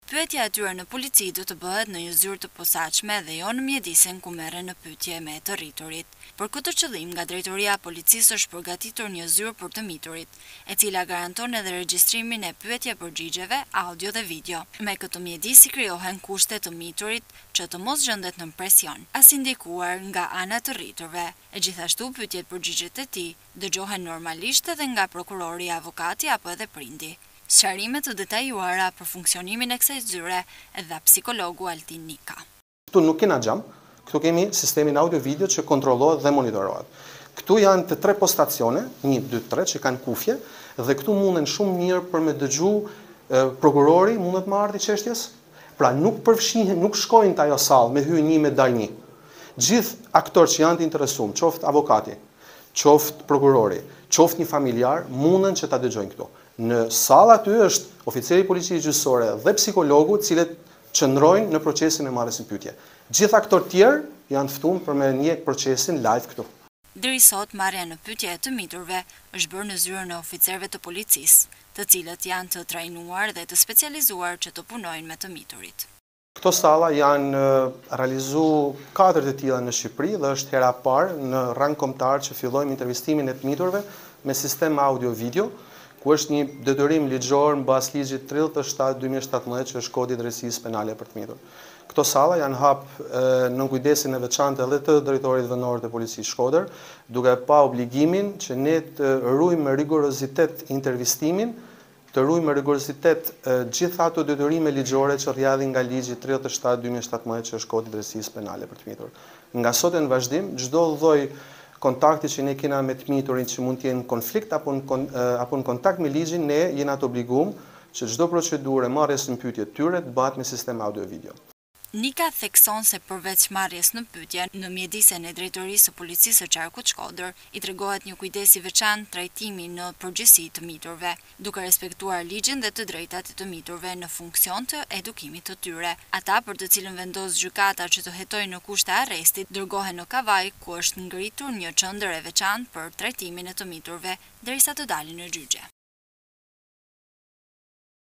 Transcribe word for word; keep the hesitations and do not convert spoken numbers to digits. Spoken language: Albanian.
Pyetja e tyre në polici do të bëhet në një zyrë të posaçme dhe jo në mjedisen ku merren në pyetje me të rriturit. Për këtë qëllim, nga drejtoria e policisë është përgatitur një zyrë për të miturit, e cila garanton edhe regjistrimin e pyetje-përgjigjeve, audio dhe video. Me këtë mjedis i krijohen kushte të miturit që të mos gjendet në presion, as indikuar nga ana të rriturve. E gjithashtu pyetjet-përgjigjet e tij dëgjohen normalisht edhe nga prokurori, avokati apo edhe prindi. Sqarime të detajuara për funksionimin e kësaj zyre e dha psikologu Altin Nika. Këtu nuk kena xham, këtu kemi sistemin audio-video që kontrollohet dhe monitorohet. Këtu janë të tre postacione, një, dy, tre, që kanë kufje, dhe këtu munden shumë mirë për me dëgju e, prokurori, mundet më ardhi çështjes. Pra nuk përfshihen, nuk shkojnë të ajo sallë me hy një me dal një. Gjithë aktorë që janë të interesuar, qoftë avokati, qoftë prokurori, qoftë një familjar, munden që ta dëgjojnë këtu. Në sallë aty është oficeri i policisë gjyqësore dhe psikologu, të cilët qëndrojnë në procesin e marrjes së pyetje. Gjithë aktorët tjerë janë ftuar për me njeh procesin live këtu. Deri sot marrja në pyetje të miturve është bërë në zyrën e oficerëve të policisë, të cilët janë të trajnuar dhe të specializuar që të punojnë me të miturit. Këto salla janë realizuar katër të tilla në Shqipëri dhe është hera e parë në rang kombëtar që fillojmë intervistimin e të miturve me sistem audio-video, ku është një detyrim ligjor mbas ligjit tridhjetë e shtatë dy mijë e shtatëmbëdhjetë që është kodi i drejtësisë penale për të mitur. Këto salla janë hap në kujdesin e veçantë edhe të drejtorit vendor të policisë Shkodër, duke pa obligimin që ne të ruajmë me rigorozitet intervistimin, të ruajmë me rigorozitet gjithë ato detyrime ligjore që rrjedhin nga ligji tridhjetë e shtatë dy mijë e shtatëmbëdhjetë që është kodi i drejtësisë penale për të mitur. Nga sot e në vazhdim, çdo lloj kontakti që ne kena me të miturin që mund të jenë në konflikt apo në, apo në kontakt me ligjin, ne jena të obliguar që çdo procedurë marrjes në pyetje të tyre të bëhet me sistem audio-video. Nika thekson se përveç marrjes në pyetje, në mjedisen e drejtorisë së policisë së Qarkut Shkodër i tregohet një kujdes i veçantë trajtimi në përgjithësi të miturve, duke respektuar ligjin dhe të drejtat e të miturve në funksion të edukimit të tyre. Ata për të cilën vendos gjykata që të hetojnë në kushte arrestit, dërgohen në Kavaj, ku është ngritur një qendër e veçantë për trajtimin e të miturve derisa të dalin në gjyqje.